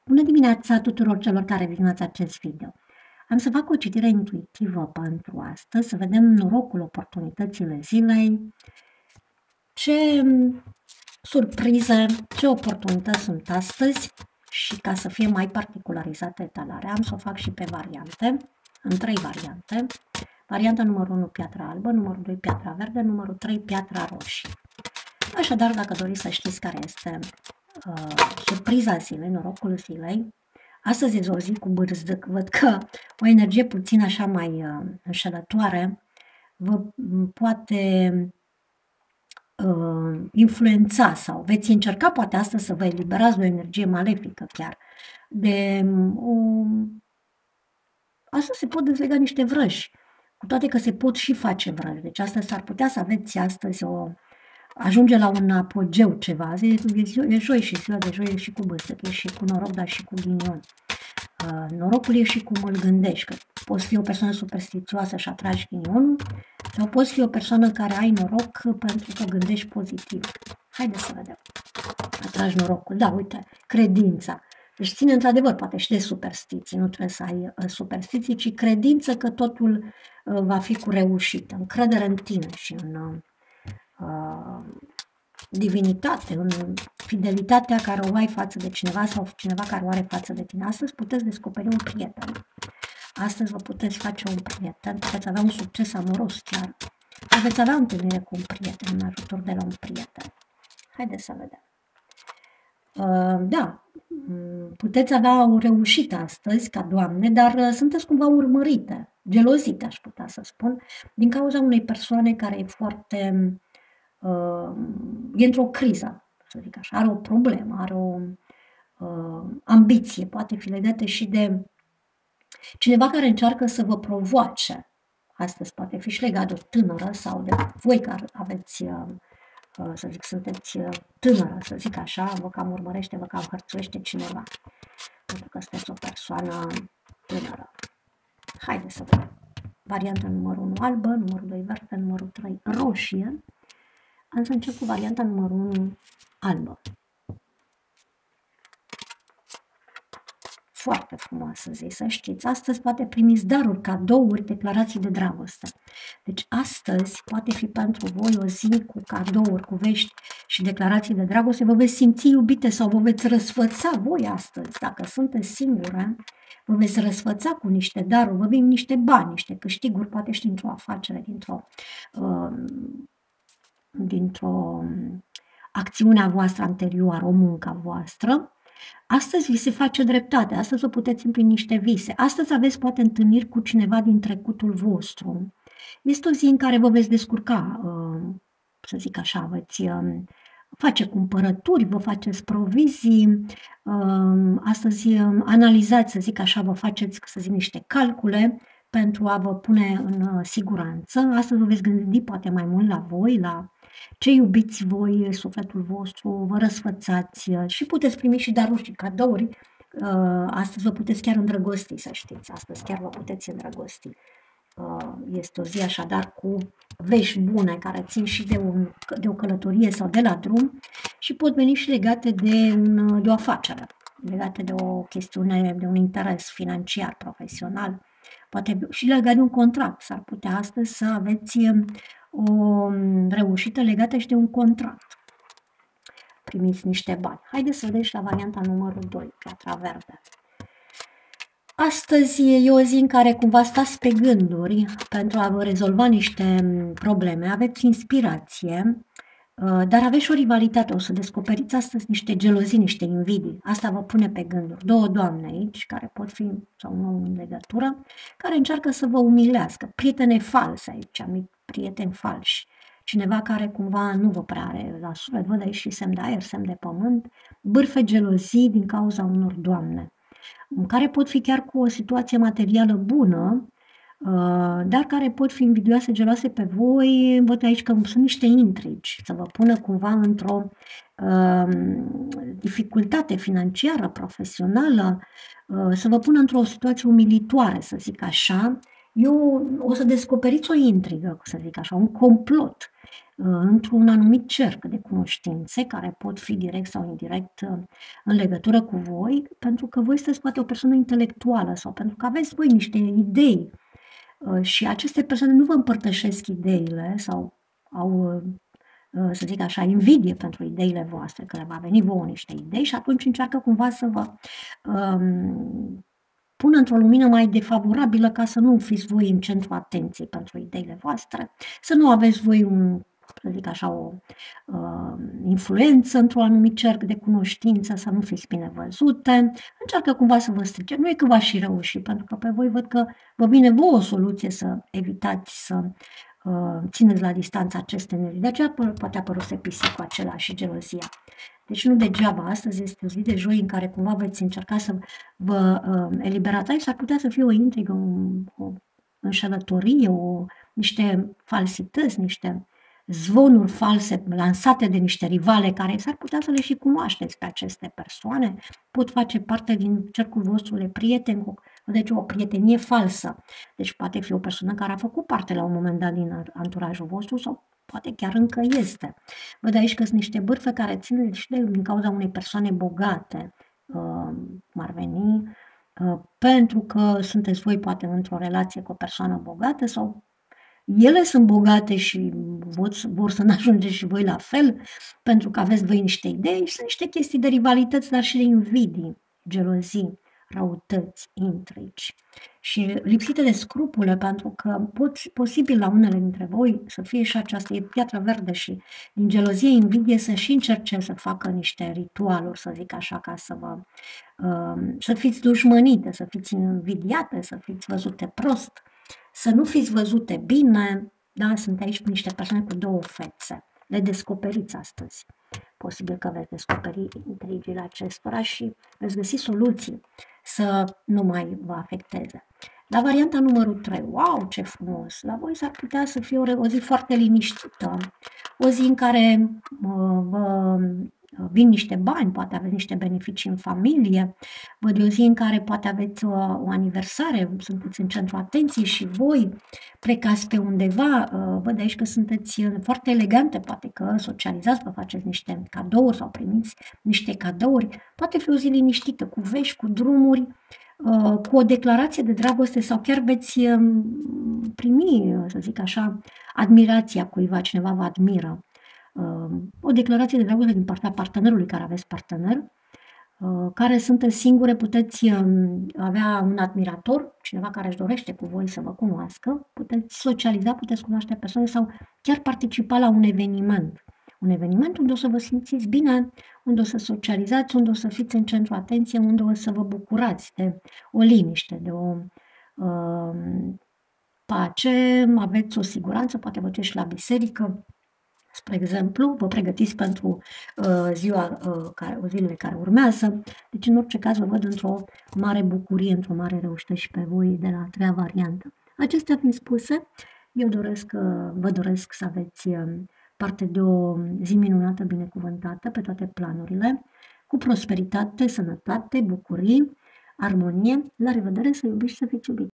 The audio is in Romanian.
Bună dimineața tuturor celor care viziunați acest video. Am să fac o citire intuitivă pentru astăzi, să vedem norocul, oportunitățile zilei, ce surprize, ce oportunități sunt astăzi și ca să fie mai particularizată etalarea, am să o fac și pe variante, în 3 variante. Varianta numărul 1, piatra albă, numărul 2, piatra verde, numărul 3, piatra roșie. Așadar, dacă doriți să știți care este surpriza zilei, norocul zilei, astăzi este o zi cu bârzdăc, văd că o energie puțin așa mai înșelătoare vă poate influența sau veți încerca poate astăzi să vă eliberați de o energie malefică chiar, astăzi se pot dezlega niște vrăji, cu toate că se pot și face vrăji, deci astăzi s-ar putea să aveți astăzi ajunge la un apogeu ceva, e joi și ziua de joi e și cu bârzdăc, e și cu noroc, dar și cu ghinion. Norocul e și cum îl gândești, că poți fi o persoană superstițioasă și atragi ghinionul, sau poți fi o persoană care ai noroc pentru că gândești pozitiv. Haideți să vedem. Atragi norocul. Da, uite, credința. Deci ține într-adevăr poate și de superstiții, nu trebuie să ai superstiții, ci credință că totul va fi cu reușită, încredere în tine și în divinitate, în fidelitatea care o ai față de cineva sau cineva care o are față de tine. Astăzi puteți descoperi un prieten. Astăzi vă puteți face un prieten, puteți avea un succes amoros chiar. Veți avea întâlnire cu un prieten, un ajutor de la un prieten. Haideți să vedem. Da, puteți avea o reușită astăzi ca doamne, dar sunteți cumva urmărite, gelozite aș putea să spun, din cauza unei persoane care e foarte... e într-o criză, să zic așa, are o problemă, are o ambiție, poate fi legată și de cineva care încearcă să vă provoace. Astăzi poate fi și legat de o tânără sau de voi care aveți, să zic, sunteți tânără, să zic așa, vă cam urmărește, vă cam hărțuiește cineva, pentru că sunteți o persoană tânără. Haideți să vedem. Varianta numărul 1 albă, numărul 2 verde, numărul 3 roșie. Am să încep cu varianta numărul 1 albă. Foarte frumoasă zi, să știți. Astăzi poate primiți daruri, cadouri, declarații de dragoste. Deci astăzi poate fi pentru voi o zi cu cadouri, cu vești și declarații de dragoste. Vă veți simți iubite sau vă veți răsfăța voi astăzi. Dacă sunteți singure, vă veți răsfăța cu niște daruri, vă vin niște bani, niște câștiguri, poate și dintr-o afacere, dintr-o acțiune a voastră anterioară, o muncă a voastră. Astăzi vi se face dreptate, astăzi vă puteți împlini niște vise, astăzi aveți poate întâlniri cu cineva din trecutul vostru. Este o zi în care vă veți descurca, să zic așa, veți face cumpărături, vă faceți provizii, astăzi analizați, să zic așa, vă faceți, să zic, niște calcule pentru a vă pune în siguranță. Astăzi vă veți gândi poate mai mult la voi, la ce iubiți voi, sufletul vostru, vă răsfățați și puteți primi și daruri și cadouri. Astăzi vă puteți chiar îndrăgosti, să știți, astăzi chiar vă puteți îndrăgosti. Este o zi așadar cu vești bune care țin și de o călătorie sau de la drum și pot veni și legate de o afacere, legate de o chestiune, de un interes financiar, profesional, poate și legat de un contract. S-ar putea astăzi să aveți o reușită legată și de un contract. Primiți niște bani. Haideți să vedem și la varianta numărul 2, piatra verde. Astăzi e o zi în care cumva stați pe gânduri pentru a vă rezolva niște probleme, aveți inspirație, dar aveți și o rivalitate, o să descoperiți astăzi niște gelozii, niște invidii. Asta vă pune pe gânduri. Două doamne aici, care pot fi sau nu în legătură, care încearcă să vă umilească. Prietene false aici, prieteni falși. Cineva care cumva nu vă prea are la suflet, văd aici și semn de aer, semn de pământ, bârfe, gelozii din cauza unor doamne, care pot fi chiar cu o situație materială bună, dar care pot fi invidioase, geloase pe voi. Văd aici că sunt niște intrigi, să vă pună cumva într-o dificultate financiară, profesională, să vă pună într-o situație umilitoare, să zic așa, o să descoperiți o intrigă, să zic așa, un complot într-un anumit cerc de cunoștințe care pot fi direct sau indirect în legătură cu voi, pentru că voi sunteți poate o persoană intelectuală sau pentru că aveți voi niște idei și aceste persoane nu vă împărtășesc ideile sau au, să zic așa, invidie pentru ideile voastre, că le va veni vouă niște idei și atunci încearcă cumva să vă pună într-o lumină mai defavorabilă ca să nu fiți voi în centrul atenției pentru ideile voastre, să nu aveți voi să zic așa, o influență într-un anumit cerc de cunoștință, să nu fiți bine văzute, încearcă cumva să vă strice. Nu e că va și reuși, pentru că pe voi văd că vă vine vouă o soluție să evitați să țineți la distanță aceste energii. De aceea poate apăruse pisicul acela și gelozia. Deci nu degeaba, astăzi este o zi de joi în care cumva veți încerca să vă eliberați. Aici ar putea să fie o intrigă, o înșelătorie, niște falsități, niște zvonuri false lansate de niște rivale care s-ar putea să le și cunoașteți pe aceste persoane, pot face parte din cercul vostru de prieteni, deci o prietenie falsă. Deci poate fi o persoană care a făcut parte la un moment dat din anturajul vostru sau poate chiar încă este. Văd aici că sunt niște bârfe care țin și din cauza unei persoane bogate, cum ar veni, pentru că sunteți voi poate într-o relație cu o persoană bogată sau ele sunt bogate și vor să n-ajungeți și voi la fel, pentru că aveți voi niște idei și sunt niște chestii de rivalități, dar și de invidii, gelozii, răutăți, intrigi și lipsite de scrupule, pentru că posibil la unele dintre voi să fie și această piatră verde și din gelozie, invidie să și încerce să facă niște ritualuri, să zic așa, ca să fiți dușmănite, să fiți invidiate, să fiți văzute prost, să nu fiți văzute bine. Da, sunt aici niște persoane cu două fețe. Le descoperiți astăzi. Posibil că veți descoperi intrigile acestora și veți găsi soluții să nu mai vă afecteze. La varianta numărul 3, wow, ce frumos! La voi s-ar putea să fie o zi foarte liniștită, o zi în care vă vin niște bani, poate aveți niște beneficii în familie, văd o zi în care poate aveți o aniversare, sunteți în centrul atenției și voi plecați pe undeva, văd aici că sunteți foarte elegante, poate că socializați, vă faceți niște cadouri sau primiți niște cadouri, poate fi o zi liniștită, cu vești, cu drumuri, cu o declarație de dragoste sau chiar veți primi, să zic așa, admirația cuiva, cineva vă admiră. O declarație de dragoste din partea partenerului care aveți partener, care sunteți singure, puteți avea un admirator, cineva care își dorește cu voi să vă cunoască, puteți socializa, puteți cunoaște persoane sau chiar participa la un eveniment. Un eveniment unde o să vă simțiți bine, unde o să socializați, unde o să fiți în centru atenției, unde o să vă bucurați de o liniște, de o pace, aveți o siguranță, poate vă duceți la biserică, spre exemplu, vă pregătiți pentru zilele care urmează. Deci, în orice caz, vă văd într-o mare bucurie, într-o mare reușită și pe voi de la a treia variantă. Acestea fiind spuse, vă doresc să aveți parte de o zi minunată, binecuvântată pe toate planurile, cu prosperitate, sănătate, bucurii, armonie. La revedere, să iubiți și să fiți iubiți!